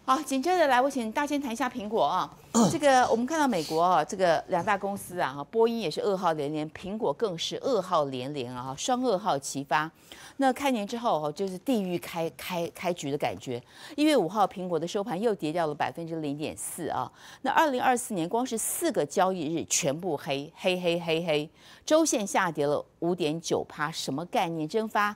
好，紧接着来，我请大仙谈一下苹果啊。这个我们看到美国啊，这个两大公司啊，波音也是噩耗连连，苹果更是噩耗连连啊，双噩耗齐发。那开年之后就是地狱开局的感觉。1月5号，苹果的收盘又跌掉了0.4%啊。那2024年光是4个交易日全部黑，周线下跌了5.9%，什么概念？蒸发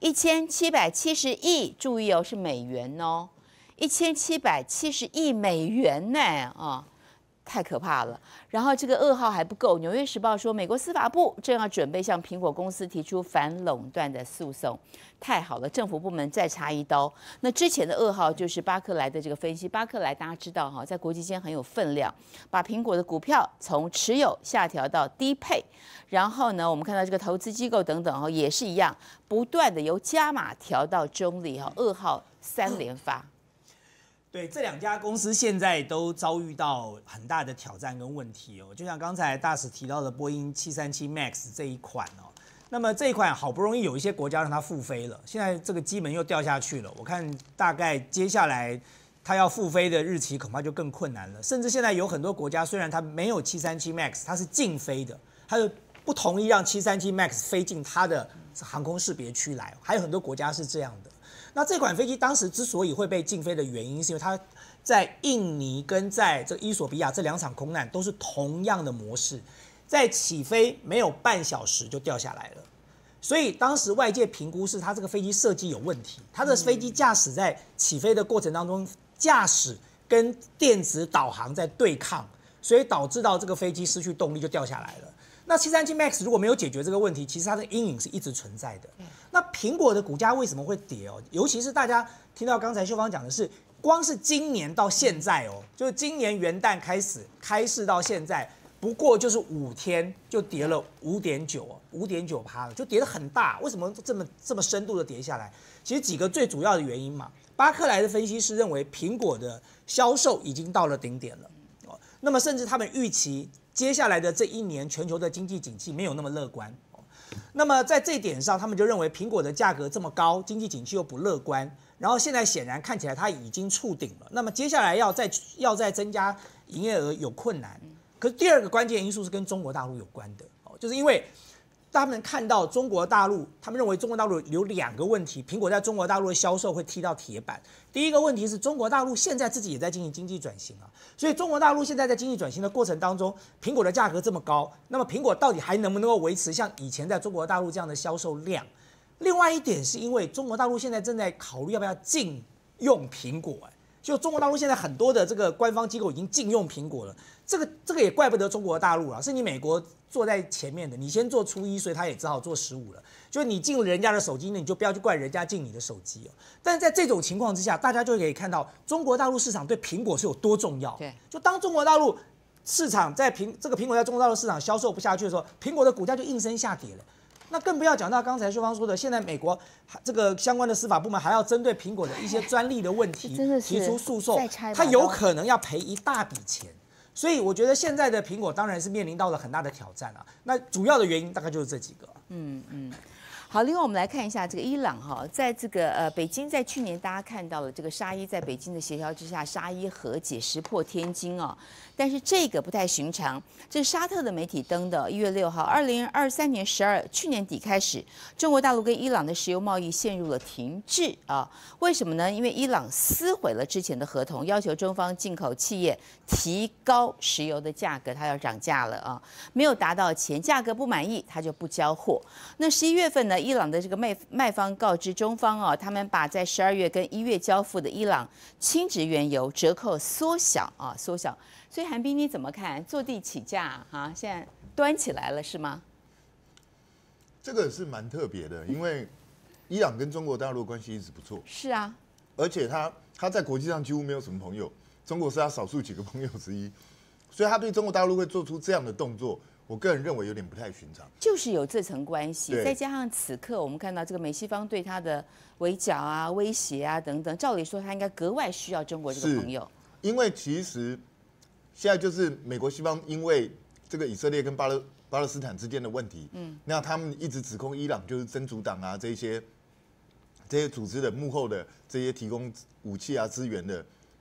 1770亿，注意哦，是美元哦。1770亿美元呢啊，太可怕了。然后这个噩耗还不够，《纽约时报》说，美国司法部正要准备向苹果公司提出反垄断的诉讼。太好了，政府部门再插一刀。那之前的噩耗就是巴克莱的这个分析，巴克莱大家知道哈，在国际间很有分量，把苹果的股票从持有下调到低配。然后呢，我们看到这个投资机构等等也是一样，不断的由加码调到中立噩耗3连发。 对，这2家公司现在都遭遇到很大的挑战跟问题哦。就像刚才大使提到的波音737 MAX 这一款哦，那么这一款好不容易有一些国家让它复飞了，现在这个机门又掉下去了。我看大概接下来它要复飞的日期恐怕就更困难了。甚至现在有很多国家虽然它没有737 MAX， 它是禁飞的，它就不同意让737 MAX 飞进它的航空识别区来，还有很多国家是这样的。那这款飞机当时之所以会被禁飞的原因，是因为它在印尼跟在这伊索比亚这2场空难都是同样的模式，在起飞没有半小时就掉下来了。所以当时外界评估是它这个飞机设计有问题，它的飞机驾驶在起飞的过程当中，驾驶跟电子导航在对抗，所以导致到这个飞机失去动力就掉下来了。那737 MAX 如果没有解决这个问题，其实它的阴影是一直存在的。那苹果的股价为什么会跌哦？尤其是大家听到刚才秀芳讲的是，光是今年到现在哦，就是今年元旦开始开市到现在，不过就是5天就跌了5.9%了，就跌得很大。为什么这么深度的跌下来？其实几个最主要的原因嘛。巴克莱的分析师认为，苹果的销售已经到了顶点了哦，那么甚至他们预期接下来的这1年，全球的经济景气没有那么乐观。那么在这一点上，他们就认为苹果的价格这么高，经济景气又不乐观，然后现在显然看起来它已经触顶了。那么接下来要再增加营业额有困难。可是第2个关键因素是跟中国大陆有关的哦，就是因为他们看到中国大陆，他们认为中国大陆有2个问题，苹果在中国大陆的销售会踢到铁板。第一个问题是中国大陆现在自己也在进行经济转型啊，所以中国大陆现在在经济转型的过程当中，苹果的价格这么高，那么苹果到底还能不能够维持像以前在中国大陆这样的销售量？另外一点是因为中国大陆现在正在考虑要不要禁用苹果，就中国大陆现在很多的这个官方机构已经禁用苹果了，这个也怪不得中国大陆了，是你美国坐在前面的，你先做初1，所以他也只好做15了。就是你进了人家的手机，那你就不要去怪人家进你的手机哦。但是在这种情况之下，大家就可以看到中国大陆市场对苹果是有多重要。 对， 就当中国大陆市场这个苹果在中国大陆市场销售不下去的时候，苹果的股价就应声下跌了。那更不要讲到刚才秀芳说的，现在美国这个相关的司法部门还要针对苹果的一些专利的问题提出诉讼，它有可能要赔一大笔钱。所以我觉得现在的苹果当然是面临到了很大的挑战啊。那主要的原因大概就是这几个。 好，另外我们来看一下这个伊朗哈，在这个北京，在去年大家看到了这个沙伊在北京的协调之下，沙伊和解石破天惊啊。但是这个不太寻常，这是沙特的媒体登的1月6号，2023年去年底开始，中国大陆跟伊朗的石油贸易陷入了停滞啊。为什么呢？因为伊朗撕毁了之前的合同，要求中方进口企业提高石油的价格，它要涨价了啊，没有达到前价格不满意，它就不交货。那11月份呢，伊朗的这个卖方告知中方啊，他们把在12月跟1月交付的伊朗轻质原油折扣缩小。所以韩冰你怎么看？坐地起价啊，现在端起来了是吗？ 这个是蛮特别的，因为伊朗跟中国大陆关系一直不错。 是啊， 而且他在国际上几乎没有什么朋友，中国是他少数几个朋友之一，所以他对中国大陆会做出这样的动作，我个人认为有点不太寻常。 就是有这层关系，再加上此刻我们看到这个美西方对他的围剿啊、威胁啊等等，照理说他应该格外需要中国这个朋友。 因为其实现在就是美国西方因为这个以色列跟巴勒斯坦之间的问题，那他们一直指控伊朗就是真主党啊这些组织的幕后的这些提供武器啊资源的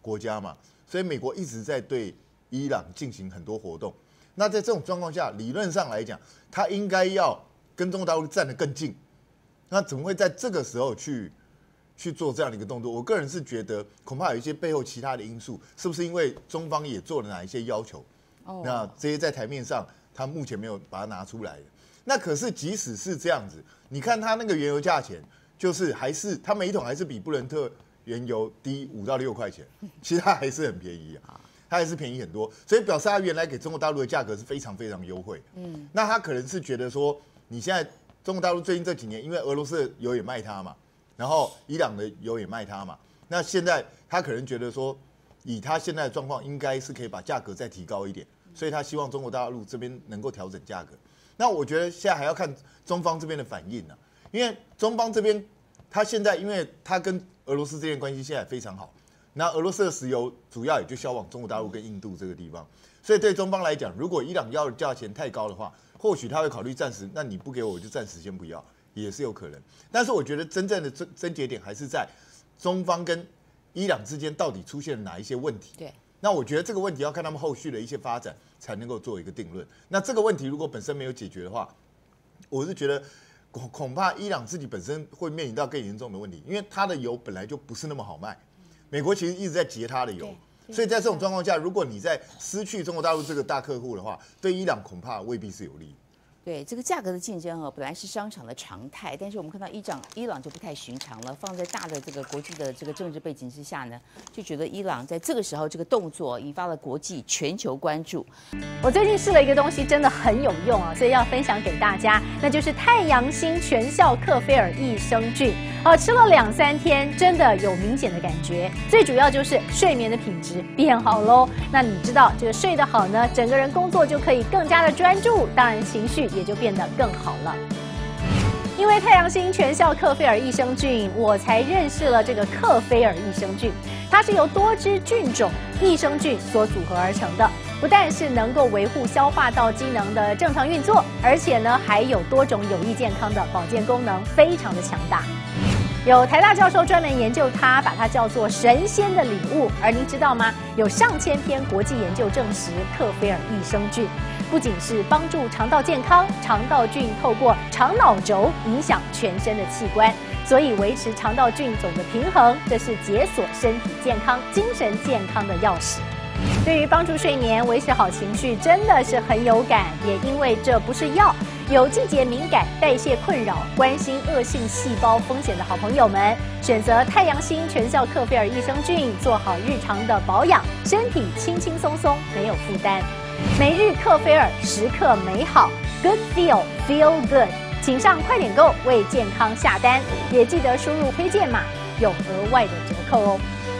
国家嘛，所以美国一直在对伊朗进行很多活动。那在这种状况下，理论上来讲，他应该要跟中国大陆站得更近。那怎么会在这个时候去做这样的一个动作？我个人是觉得，恐怕有一些背后其他的因素，是不是因为中方也做了哪一些要求？那这些在台面上，他目前没有把它拿出来的。那可是即使是这样子，你看他那个原油价钱，就是还是他每一桶还是比布伦特原油低5到6块钱，其实它还是很便宜啊。它还是便宜很多，所以表示它原来给中国大陆的价格是非常非常优惠。那他可能是觉得说，你现在中国大陆最近这几年，因为俄罗斯的油也卖它嘛，然后伊朗的油也卖它嘛，那现在他可能觉得说，以他现在的状况，应该是可以把价格再提高一点，所以他希望中国大陆这边能够调整价格。那我觉得现在还要看中方这边的反应啊，因为中方这边他现在因为他跟俄罗斯之间关系现在非常好。那俄罗斯的石油主要也就销往中国大陆跟印度这个地方，所以对中方来讲，如果伊朗要的价钱太高的话，或许他会考虑暂时，那你不给我就暂时先不要，也是有可能。但是我觉得真正的症结点还是在中方跟伊朗之间到底出现了哪一些问题。 对， 那我觉得这个问题要看他们后续的一些发展才能够做一个定论。那这个问题如果本身没有解决的话，我是觉得恐怕伊朗自己本身会面临到更严重的问题，因为它的油本来就不是那么好卖。美国其实一直在截它的油，所以在这种状况下，如果你在失去中国大陆这个大客户的话，对伊朗恐怕未必是有利。 对这个价格的竞争本来是商场的常态，但是我们看到伊朗就不太寻常了。放在大的这个国际的这个政治背景之下呢，就觉得伊朗在这个时候这个动作引发了国际全球关注。 我最近试了一个东西，真的很有用啊，所以要分享给大家，那就是太阳星全效克菲尔益生菌。吃了2、3天，真的有明显的感觉。最主要就是睡眠的品质变好喽。那你知道这个睡得好呢，整个人工作就可以更加的专注，当然情绪也就变得更好了。因为太阳星全效克菲尔益生菌，我才认识了这个克菲尔益生菌。它是由多支菌种益生菌所组合而成的，不但是能够维护消化道机能的正常运作，而且呢还有多种有益健康的保健功能，非常的强大。有台大教授专门研究它，把它叫做神仙的礼物。而您知道吗？有上千篇国际研究证实，克菲尔益生菌不仅是帮助肠道健康，肠道菌透过肠脑轴影响全身的器官，所以维持肠道菌种的平衡，这是解锁身体健康、精神健康的钥匙。对于帮助睡眠、维持好情绪，真的是很有感。也因为这不是药，有季节敏感、代谢困扰、关心恶性细胞风险的好朋友们，选择太阳星全效克菲尔益生菌，做好日常的保养，身体轻轻松松，没有负担。每日克菲尔，时刻美好 ，Good Feel Good， 请上快点购为健康下单，也记得输入推荐码，有额外的折扣哦。